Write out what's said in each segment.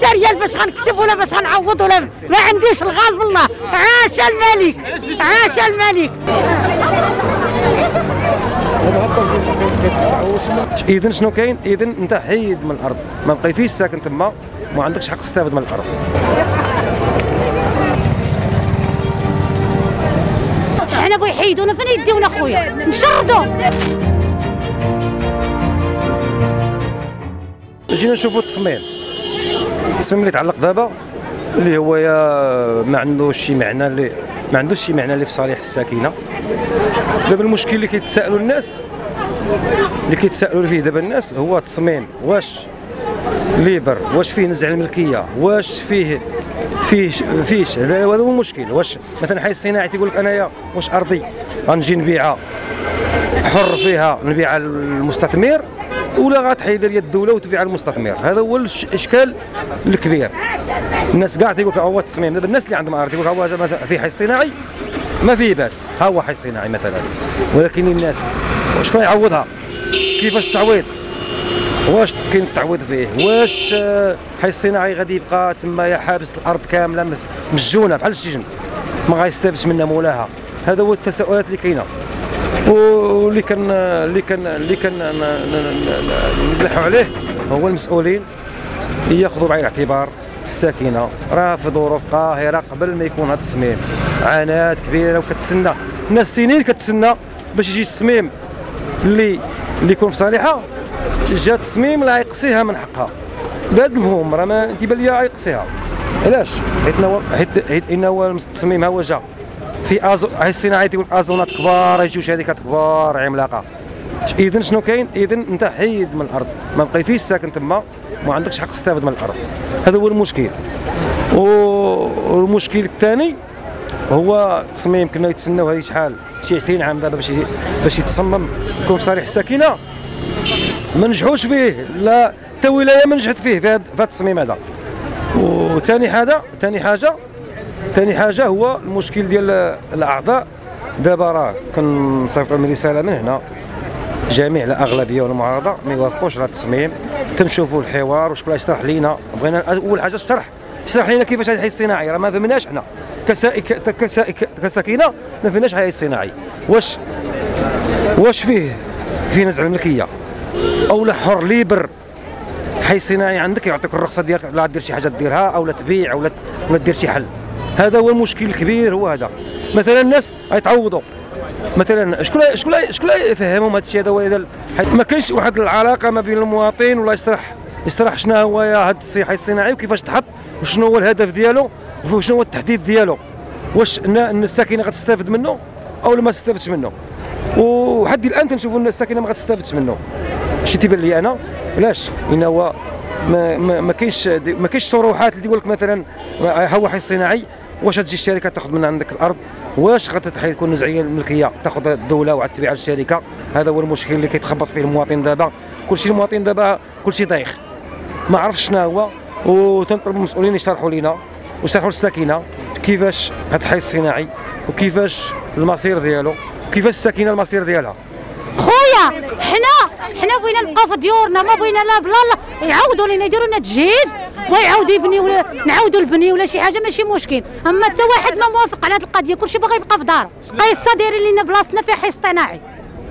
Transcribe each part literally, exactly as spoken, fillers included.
حتى ريال باش غنكتب ولا باش غنعوض ولا ما عنديش الغالب الله. عاش الملك، عاش الملك. اذا شنو كاين؟ اذا انت حيد من الارض، ما بقيتيش ساكن تما، ما عندكش حق تستافد من الارض. حنا بغا يحيدونا فين يديونا خويا؟ نشردوا. جينا نشوفوا التصميم التصميم اللي تعلق دابا اللي هو يا ما عندوش شي معنى اللي ما عندوش شي معنى اللي في صالح الساكنه. دابا المشكل اللي كيتسائلوا الناس اللي كيتسائلوا فيه دابا الناس هو التصميم، واش ليبر، واش فيه نزع الملكيه، واش فيه فيه فيش. هذا هو المشكل. واش مثلا حي الصناعي تيقول لك انايا واش ارضي غنجي نبيعها حر فيها نبيعها للمستثمر، ولا غتحيد لي الدوله وتبيع المستثمر؟ هذا هو الاشكال الكبير. الناس كاع تيقول لك هو التصميم. دابا الناس اللي عندهم ارض تيقول لك هو في حي الصناعي ما فيه باس، ها هو حي الصناعي مثلا، ولكن الناس شكون يعوضها؟ كيفاش التعويض؟ واش كاين التعويض فيه؟ واش حي الصناعي غادي يبقى تما يا حابس الارض كامله مسجونه بحال السجن ما غايستافدش منها مولاها؟ هذا هو التساؤلات اللي كاينه، واللي كان اللي كان اللي كان نلحوا عليه هو المسؤولين ياخذوا بعين الاعتبار الساكنه. راه في ظروف قاهره قبل ما يكون هذا التصميم عناء كبيره، وكتسنى الناس سنين كتسنى باش يجي التصميم اللي اللي يكون في صالحها. جا التصميم راه يقصيها من حقها بهذا المفهوم، راه ما تيبان ليا يقصيها. علاش؟ حيت حيت حيت ان هو التصميم ها هو جا في ازو هاي الصناعي تيقول ازونات كبار، يجيو شركات كبار عملاقه. اذا شنو كاين؟ اذا انت حيد من الارض، ما بقيتيش ساكن تما، ما عندكش حق تستافد من الارض. هذا هو المشكل. والمشكل الثاني هو التصميم كنا يتسناو هذه شحال شي عشرين عام دابا باش باش يتصمم يكون في صالح الساكنه، ما نجحوش فيه، لا حتى ولايه ما نجحت فيه في هذا التصميم هذا. وثاني حاجه ثاني حاجه ثاني حاجه هو المشكل ديال الاعضاء. دابا راه كنصيفطوا لهم رساله من هنا جميع الاغلبيه والمعارضه ما يوافقوش على التصميم. تنشوفوا الحوار وشكون يشرح لينا. بغينا اول حاجه الشرح يشرح لينا كيفاش هذا الحي الصناعي، راه ما فهمناش حنا كساكنه ما فهمناش الحي الصناعي. واش واش فيه فيه نزع الملكيه او لا حر ليبر؟ حي صناعي عندك يعطيك الرخصه ديالك، لا دير شي حاجه ديرها او لا تبيع ولا ولا دير شي حل. هذا هو المشكل الكبير. هو هذا مثلا الناس غيتعوضوا مثلا شكون شكون شكون يفهمهم هذا الشيء هذا؟ هو ما كاينش واحد العلاقه ما بين المواطن ولا يشرح يشرح شنو هو هذا الحي الصناعي وكيفاش تحط وشنو هو الهدف ديالو وشنو هو التحديد ديالو. واش ان الساكنه غتستافد منه او ما تستافدش منه؟ وحد الان تنشوفوا ان الساكنه ما غتستافدش منه. شي تيبان لي انا علاش؟ ان هو ما ما, ما كاينش ما كاينش شروحات اللي تقول لك مثلا هو حي الصناعي واش تجي الشركه تاخذ من عندك الارض، واش غتكون نزعيه الملكيه تاخذ الدوله وعاد تبيع للشركه. هذا هو المشكل اللي كيتخبط فيه المواطن دابا. كلشي المواطن دابا كلشي دايخ ما عرفش شنو هو. وتنطلب المسؤولين يشرحوا لنا ويشرحوا للساكنه كيفاش هذا الحي الصناعي وكيفاش المصير ديالو، كيفاش الساكنه المصير ديالها. خويا حنا حنا بغينا نبقاو في ديورنا، ما بغينا لا بلا لا يعاودوا لينا يديروا لنا تجهيز ويعاودوا يبنيو ولا نعاودوا البني ولا شي حاجه ماشي مشكل. اما حتى واحد ما موافق على هذه القضيه، كلشي باغي يبقى في دارو. قيصه دايرين لنا بلاصتنا في حي الصناعي،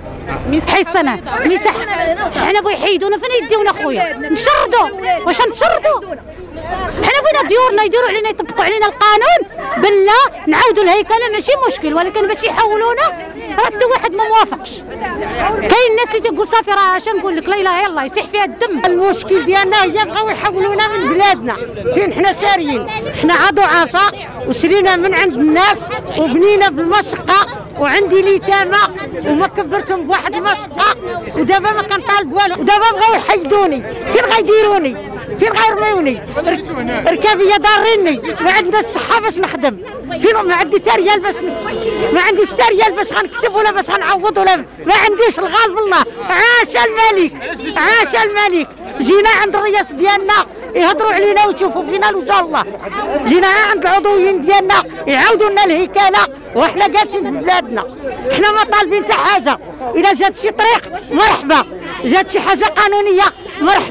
حي الصناعي مساحه. حنا بغا يحيدونا فين يديونا خويا؟ نشردوا. واش نشردوا؟ حنا بغينا ديورنا يديروا علينا يطبقوا علينا القانون بلا نعاودوا الهيكله ماشي مشكل، ولكن باش يحولونا راه حتى واحد ما موافقش. كاين الناس اللي تقول صافي راه اش نقول لك لا اله الا الله يسيح فيها الدم. المشكل ديالنا هي بغاو يحولونا من بلادنا فين حنا شاريين. حنا عضو عصا وشرينا من عند الناس وبنينا بالمشقه، وعندي اليتامى وما كبرتهم بواحد المشقه، ودابا ما كنطالب والو، ودابا بغاو يحيدوني. فين غيديروني؟ فين غيرميوني؟ ركابيه ضاريني، ما عندنا الصحه باش نخدم. فين ما عندي حتى ريال باش ما عنديش حتى ريال باش غنكتب ولا باش غنعوض ولا ما عنديش الغالب الله. عاش الملك، عاش الملك. جينا عند الرئيس ديالنا يهضروا علينا ويشوفوا فينا وجه الله. جينا عند العضويين ديالنا يعاودوا لنا الهيكله وحنا جالسين في بلادنا. حنا ما طالبين حتى حاجه. الا جات شي طريق مرحبا، جات شي حاجه قانونيه مرحبا،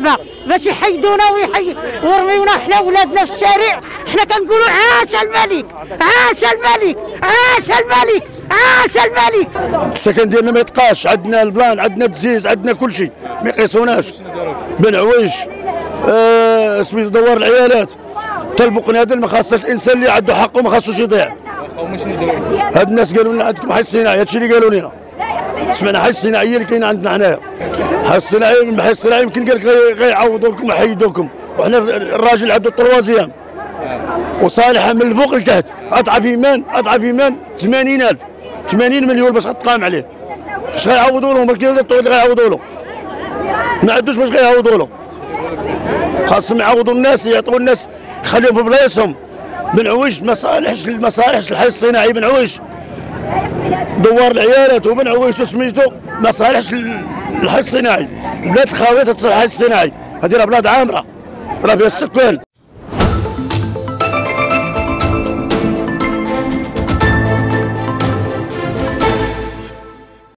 باش يحيدونا ويحي ويرميونا حنا ولادنا في الشارع. حنا كنقولوا عاش الملك، عاش الملك، عاش الملك، عاش الملك. السكن ديالنا ما يتقاش، عندنا البلان، عندنا التزييز، عندنا كل شيء، ما يقيسوناش. بن عويش آه سميتو دوار العيالات، حتى البقنادل ما خاصهاش الانسان اللي عنده حقه ما خاصوش يضيع. هاد الناس قالوا لنا عندكم حي الصناعي، هادشي اللي قالوا لنا. سمعنا حي الصناعيه اللي كاينه عندنا حنايا. حي الصناعي من حي الصناعي يمكن قال لك غيعوضوا لكم ويحيدوا لكم، وحنا الراجل عنده الطروازيام وصالحه من الفوق لتحت، اضعف ايمان اضعف ايمان ثمانين ألف ثمانين مليون باش تقام عليه. اش غيعوضوا لهم؟ الكيلو الطويل اللي غيعوضوا له ما عندوش باش غيعوضوا له. خاصهم يعوضوا الناس، يعطوا الناس، يخليهم في بلايصهم. بن عويش مصالح المصالح الحي الصناعي بن عويش دوار العيالات وبن عويش سميتو مصالح الحي الصناعي. البلاد الخاويه تصلح الحي الصناعي، هذه راه بلاد عامره راه فيها السكان.